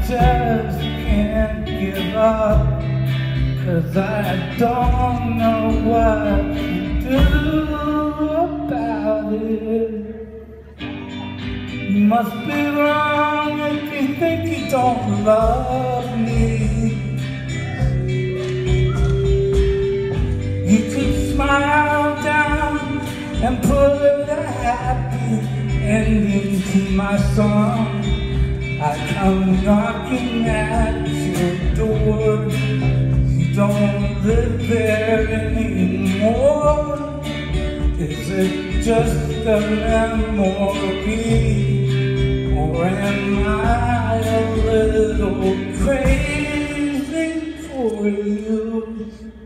just can't give up, 'cause I don't know what to do about it. You must be wrong if you think you don't love me. You could smile down and put a happy ending to my song. I come knocking at your door. You don't live there anymore. Is it just a memory? Or am I a little crazy for you?